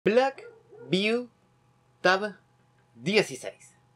Blackview Tab 16.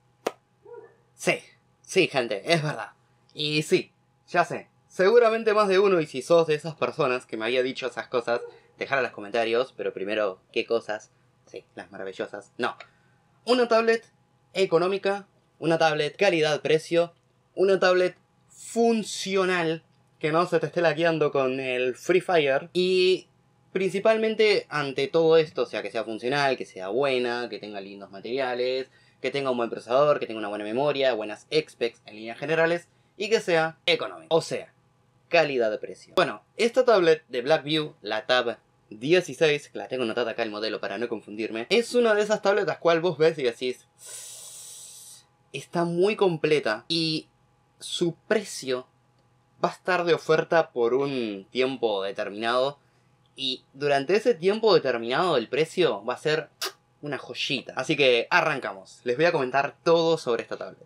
Sí, gente, es verdad. Y sí, ya sé, seguramente más de uno, y si sos de esas personas que me había dicho esas cosas, dejad en los comentarios, pero primero, ¿qué cosas? Sí, las maravillosas. No, una tablet económica, una tablet calidad-precio, una tablet funcional, que no se te esté lagueando con el Free Fire, y principalmente ante todo esto, o sea, que sea funcional, que sea buena, que tenga lindos materiales, que tenga un buen procesador, que tenga una buena memoria, buenas specs en líneas generales, y que sea económico, o sea, calidad de precio. Bueno, esta tablet de Blackview, la Tab 16, que la tengo anotada acá el modelo para no confundirme, es una de esas tablets las cuales vos ves y decís, está muy completa, y su precio va a estar de oferta por un tiempo determinado, y durante ese tiempo determinado el precio va a ser una joyita. Así que arrancamos. Les voy a comentar todo sobre esta tablet.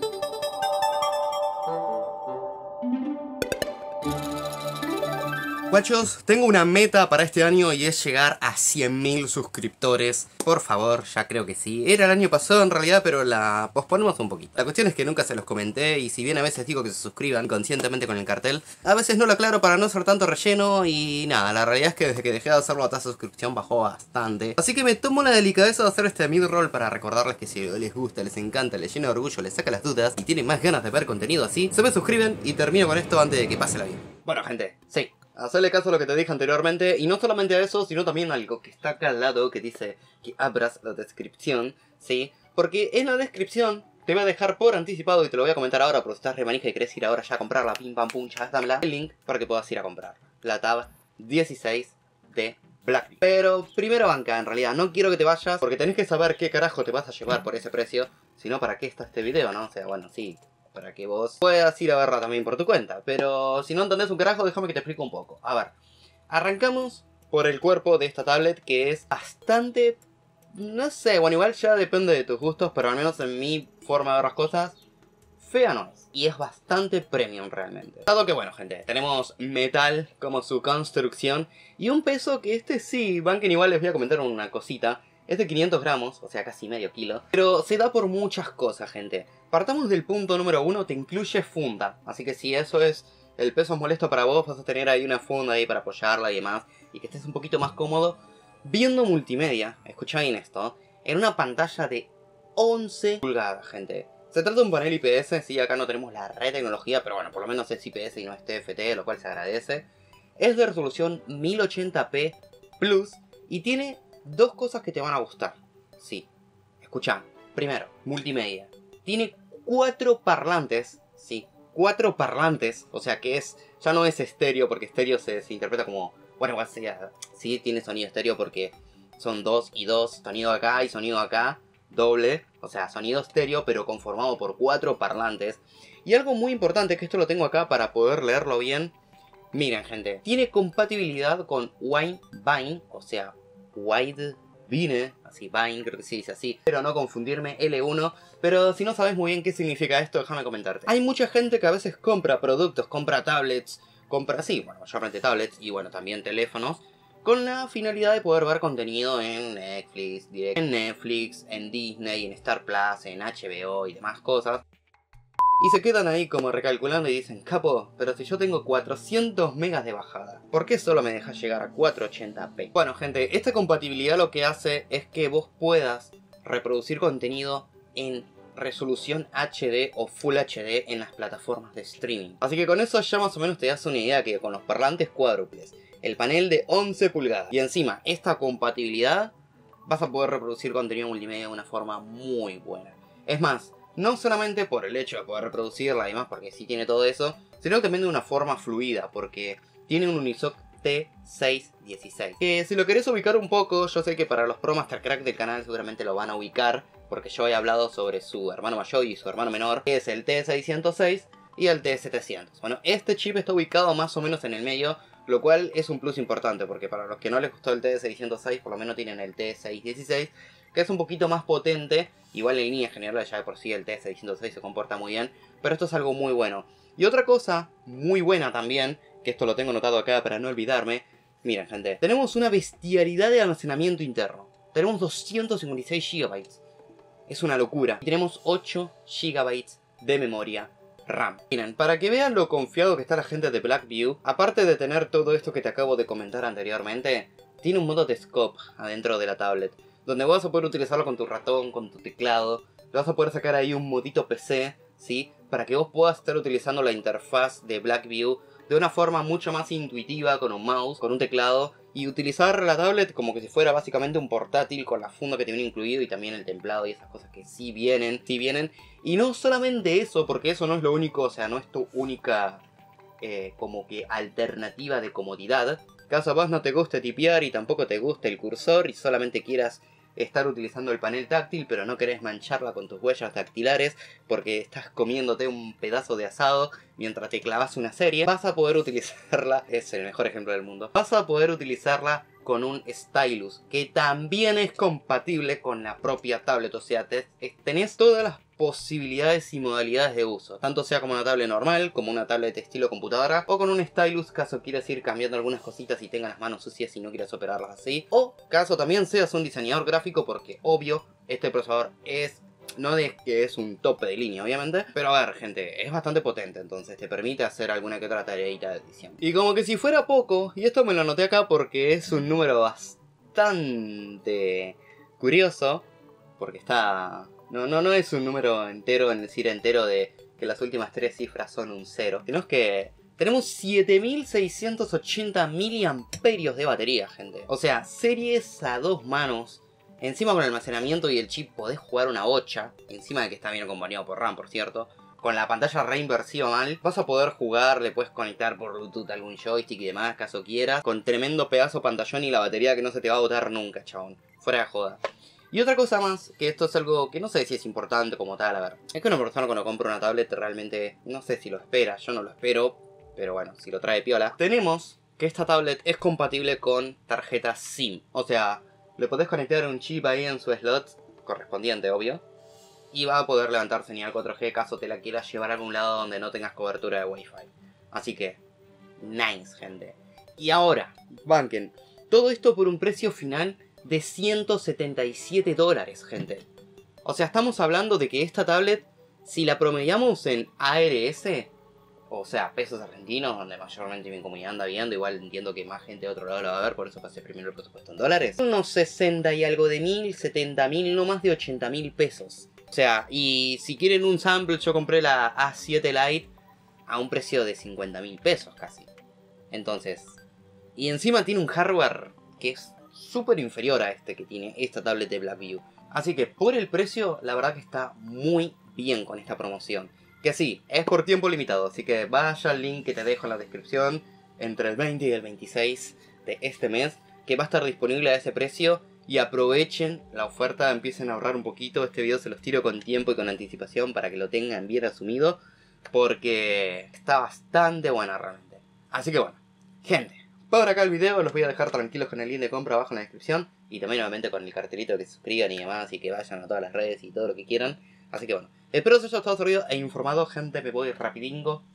Guachos, tengo una meta para este año y es llegar a 100.000 suscriptores. Por favor, ya creo que sí. Era el año pasado en realidad, pero la posponemos un poquito. La cuestión es que nunca se los comenté, y si bien a veces digo que se suscriban conscientemente con el cartel, a veces no lo aclaro para no hacer tanto relleno. Y nada, la realidad es que desde que dejé de hacerlo la tasa de suscripción bajó bastante. Así que me tomo la delicadeza de hacer este mid-roll para recordarles que si les gusta, les encanta, les llena de orgullo, les saca las dudas y tienen más ganas de ver contenido así, se me suscriben y termino con esto antes de que pase la vida. Bueno, gente, sí, hacerle caso a lo que te dije anteriormente, y no solamente a eso, sino también algo que está acá al lado que dice que abras la descripción, ¿sí? Porque en la descripción te voy a dejar por anticipado, y te lo voy a comentar ahora, pero si estás remanija y querés ir ahora ya a comprarla, pim pam pum, ya dámela, el link para que puedas ir a comprarla. La Tab 16 de Blackview. Pero primero banca, en realidad, no quiero que te vayas, porque tenés que saber qué carajo te vas a llevar por ese precio, sino para qué está este video, ¿no? O sea, bueno, sí, para que vos puedas ir a verla también por tu cuenta. Pero si no entendés un carajo, déjame que te explique un poco. A ver, arrancamos por el cuerpo de esta tablet, que es bastante... no sé, bueno, igual ya depende de tus gustos, pero al menos en mi forma de ver las cosas, fea no es. Y es bastante premium realmente. Dado que, bueno, gente, tenemos metal como su construcción, y un peso que sí, banquen, igual les voy a comentar una cosita. Es de 500 gramos, o sea, casi medio kilo. Pero se da por muchas cosas, gente. Partamos del punto número 1, te incluye funda. Así que si eso es, el peso es molesto para vos, vas a tener ahí una funda ahí para apoyarla y demás, y que estés un poquito más cómodo viendo multimedia. Escucha bien esto, en una pantalla de 11 pulgadas, gente. Se trata de un panel IPS, sí, acá no tenemos la red tecnología, pero bueno, por lo menos es IPS y no es TFT, lo cual se agradece. Es de resolución 1080p Plus y tiene dos cosas que te van a gustar. Sí, escucha. Primero, multimedia. Tiene 4 parlantes, sí, 4 parlantes, o sea que ya no es estéreo, porque estéreo se interpreta como, bueno, igual sí tiene sonido estéreo porque son 2 y 2, sonido acá y sonido acá, doble, o sea, sonido estéreo pero conformado por 4 parlantes. Y algo muy importante, que esto lo tengo acá para poder leerlo bien. Miren, gente, tiene compatibilidad con Widevine, o sea, Widevine, así, Vine, creo que se dice así, pero no confundirme, L1, pero si no sabes muy bien qué significa esto, déjame comentarte. Hay mucha gente que a veces compra productos, compra tablets, sí, bueno, mayormente tablets y bueno, también teléfonos, con la finalidad de poder ver contenido en Netflix, en Disney, en Star Plus, en HBO y demás cosas. Y se quedan ahí como recalculando y dicen, capo, pero si yo tengo 400 megas de bajada, ¿por qué solo me dejas llegar a 480p? Bueno, gente, esta compatibilidad lo que hace es que vos puedas reproducir contenido en resolución HD o Full HD en las plataformas de streaming. Así que con eso ya más o menos te das una idea, que con los parlantes cuádruples, el panel de 11 pulgadas y encima esta compatibilidad, vas a poder reproducir contenido multimedia de una forma muy buena. Es más, no solamente por el hecho de poder reproducirla y demás, porque sí tiene todo eso, sino también de una forma fluida, porque tiene un Unisoc T616. Que si lo querés ubicar un poco, yo sé que para los pro Master Crack del canal seguramente lo van a ubicar, porque yo he hablado sobre su hermano mayor y su hermano menor, que es el T606 y el T700. Bueno, este chip está ubicado más o menos en el medio, lo cual es un plus importante, porque para los que no les gustó el T606, por lo menos tienen el T616, que es un poquito más potente. Igual en línea general ya de por sí el T606 se comporta muy bien, pero esto es algo muy bueno. Y otra cosa muy buena también, que esto lo tengo anotado acá para no olvidarme. Miren, gente, tenemos una bestialidad de almacenamiento interno. tenemos 256 GB. Es una locura. Y tenemos 8 GB de memoria RAM. Miren, para que vean lo confiado que está la gente de Blackview, aparte de tener todo esto que te acabo de comentar anteriormente, tiene un modo de scope adentro de la tablet, donde vas a poder utilizarlo con tu ratón, con tu teclado. Le vas a poder sacar ahí un modito PC, ¿sí? Para que vos puedas estar utilizando la interfaz de Blackview de una forma mucho más intuitiva, con un mouse, con un teclado, y utilizar la tablet como que si fuera básicamente un portátil con la funda que te viene incluido y también el templado y esas cosas que sí vienen. Y no solamente eso, porque eso no es lo único, o sea, no es tu única como que alternativa de comodidad. Caso vos no te guste tipear y tampoco te guste el cursor y solamente quieras estar utilizando el panel táctil, pero no querés mancharla con tus huellas dactilares porque estás comiéndote un pedazo de asado mientras te clavas una serie, vas a poder utilizarla, es el mejor ejemplo del mundo, vas a poder utilizarla con un stylus, que también es compatible con la propia tablet, o sea, tenés todas las posibilidades y modalidades de uso, tanto sea como una tablet normal, como una tablet estilo computadora, o con un stylus, caso quieras ir cambiando algunas cositas y tengas las manos sucias y no quieras operarlas así, o caso también seas un diseñador gráfico, porque obvio, este procesador no es que es un tope de línea, obviamente, pero a ver, gente, es bastante potente, entonces te permite hacer alguna que otra tareita de edición. Y como que si fuera poco, y esto me lo anoté acá porque es un número bastante curioso, porque está... No es un número entero, en decir entero de que las últimas 3 cifras son un 0, sino es que tenemos 7680 miliamperios de batería, gente. O sea, series a 2 manos. Encima con el almacenamiento y el chip podés jugar una bocha. Encima de que está bien acompañado por RAM, por cierto. Con la pantalla reinversiva mal, vas a poder jugar, le puedes conectar por Bluetooth algún joystick y demás, caso quieras. Con tremendo pedazo pantallón y la batería que no se te va a botar nunca, chabón. Fuera de joda. Y otra cosa más, que esto es algo que no sé si es importante como tal, a ver. Es que una persona cuando compra una tablet realmente, no sé si lo espera, yo no lo espero. Pero bueno, si lo trae piola. Tenemos que esta tablet es compatible con tarjeta SIM. O sea... le podés conectar un chip ahí en su slot correspondiente, obvio. Y va a poder levantar señal 4G caso te la quieras llevar a algún lado donde no tengas cobertura de Wi-Fi. Así que, nice, gente. Y ahora, banquen. Todo esto por un precio final de $177, gente. O sea, estamos hablando de que esta tablet, si la promediamos en ARS... o sea, pesos argentinos, donde mayormente mi comunidad anda viendo. Igual entiendo que más gente de otro lado lo va a ver, por eso pasé primero el presupuesto en dólares. Unos 60 y algo de mil, 70.000, no más de 80.000 pesos. O sea, y si quieren un sample, yo compré la A7 Lite a un precio de 50.000 pesos casi. Entonces, y encima tiene un hardware que es súper inferior a este que tiene esta tablet de Blackview. Así que por el precio, la verdad que está muy bien con esta promoción. Que sí, es por tiempo limitado, así que vaya al link que te dejo en la descripción entre el 20 y el 26 de este mes, que va a estar disponible a ese precio. Y aprovechen la oferta, empiecen a ahorrar un poquito. Este video se los tiro con tiempo y con anticipación para que lo tengan bien asumido, porque está bastante buena realmente. Así que bueno, gente, por acá el video, los voy a dejar tranquilos con el link de compra abajo en la descripción. Y también nuevamente con el cartelito que se suscriban y demás, y que vayan a todas las redes y todo lo que quieran. Así que bueno, espero que os haya estado servido e informado, gente. Me voy rapidingo